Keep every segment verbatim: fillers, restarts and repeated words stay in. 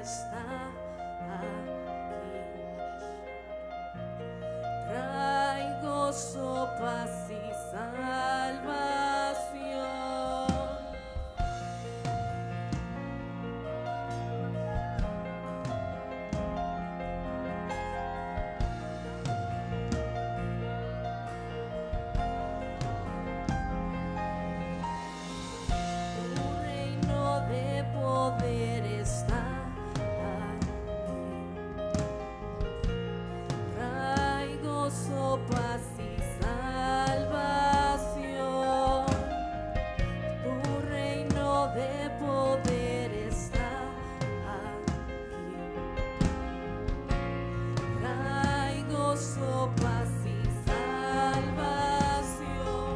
está aquí. Trae gozo, paz y salvación. Tu reino de poder está aquí. Trae gozo, paz y salvación. Tu reino de poder está aquí. Trae gozo, paz y salvación.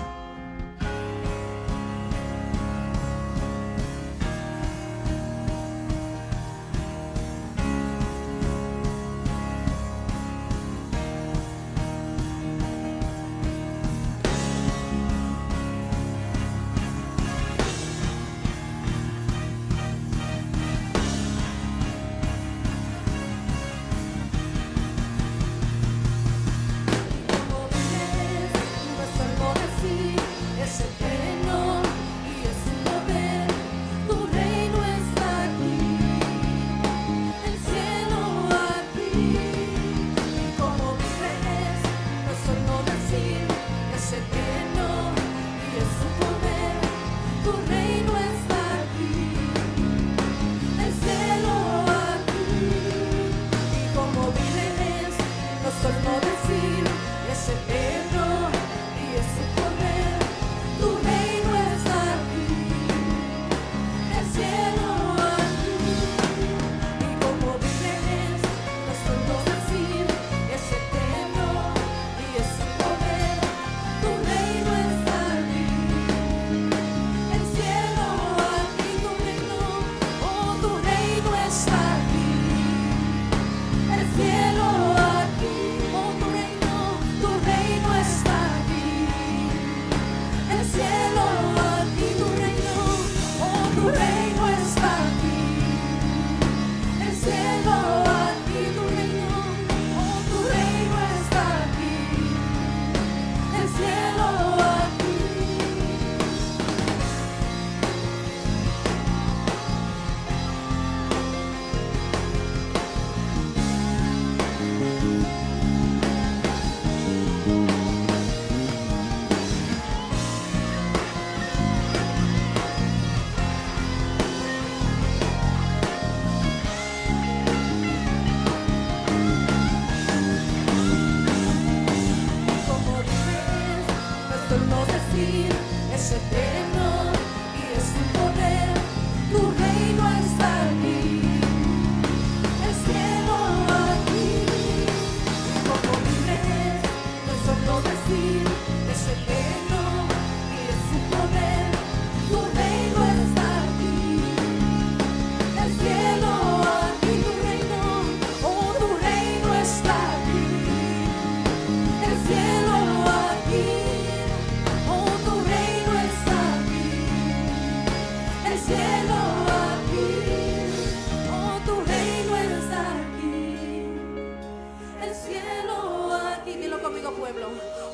Como vives, no es algo decir, es eterno y es un poder. Tu reino está aquí, el cielo aquí. Y como vives, no es solo decir, es eterno y es un poder. Tu reino está aquí, el cielo aquí. Y como vives, no solo decir, es eterno y es su poder. Tu reino está aquí, el cielo aquí. Y como vives, no solo decir, es eterno y es su poder. Tu reino está aquí, el cielo aquí. Tu reino, oh, tu reino está aquí, el cielo aquí. Oh, tu reino, tu reino está aquí, el cielo aquí. Tu reino, oh, tu reino está aquí, el cielo aquí. Tu reino, oh, tu reino está aquí, el cielo aquí. Como vives, no es solo decir, es eterno y es su poder. Tu reino está aquí, el cielo aquí. Como vives, no es solo decir, es eterno y es su poder. Tu reino está aquí, el cielo aquí. Tu reino, oh, tu reino está aquí, el cielo aquí. Oh, tu reino está aquí, el cielo aquí. Oh, tu reino está aquí, el cielo aquí. Dilo conmigo, pueblo.